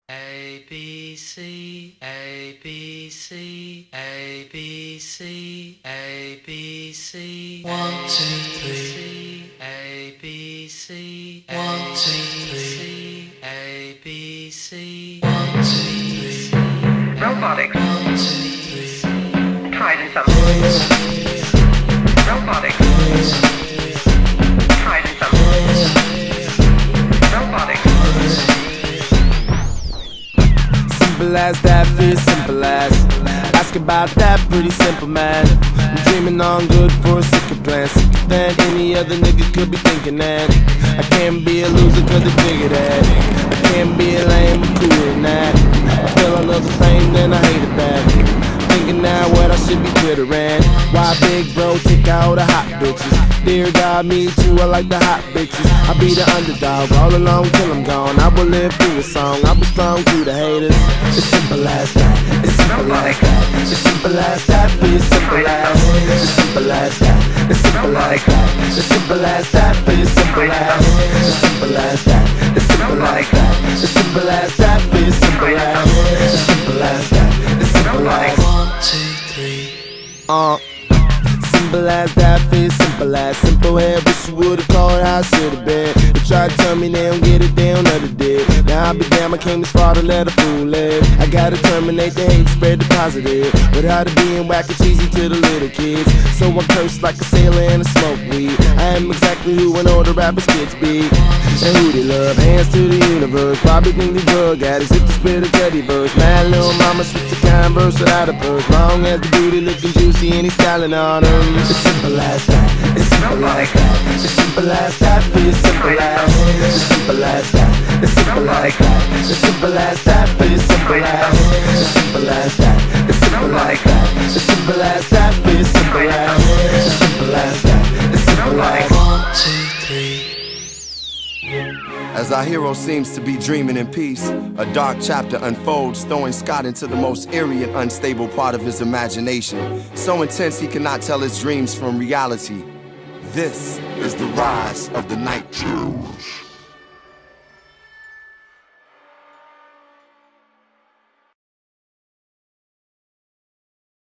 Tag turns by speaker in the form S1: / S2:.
S1: A B C A B C A B C A B C 1 2 3 A B C 1 2 3 A B C 1 2 3
S2: Robotics.
S1: 1 2 3
S2: Try this out. Robotics. Try this out. Robotics.
S3: Simple as that, feel simple as. Ask about that, pretty simple man. I'm dreaming on good for a sicker plan. Sicker than any other nigga could be thinking that. I can't be a loser cause they figure that. I can't be a lame, I'm cooler than that. I feel another fame, then I hate it back. Thinking now what I should be twittering. Why big bro take out the hot bitches? Dear God, me too, I like the hot bitches. I be the underdog all along till I'm gone. I will live through a song, I will strong to the haters. It's simple as that, it's simple as that. It's simple as that, for you simple as. It's simple as that, it's simple as that. It's simple as that, for you simple as. It's simple as that, it's simple as that. It's simple as that, for you simple as. It's simple as that, it's simple as.
S1: 1 2 3
S3: Simple as that, feel simple as. Simple head, wish you would've called how I should've been. They try to tell me they don't get it, they don't know they did. Now I'll be damn, I came this far to let a fool live. I gotta terminate the hate, spread the positive. Without it being whack and cheesy to the little kids. So I curse like a sailor and I smoke weed. I am exactly who an older rappers kids be. And who they love, hands to the universe. Probably think they drug addicts if they spit a Teddy verse. Mad little mama switch the Converse without a purse. Long as the booty looking juicy and he's styling on them. It's simple as that, it's simple as that. It's simple as that, for you simple as. It's simple as that, it's simple as that. It's simple as that, for you simple as. It's simple as that, it's simple as that. It's simple as that, for you simple as. It's simple as that, it's simple as.
S1: 1 2 3
S4: As our hero seems to be dreaming in peace, a dark chapter unfolds, throwing Scott into the most eerie and unstable part of his imagination. So intense he cannot tell his dreams from reality. This is the rise of the night terrors.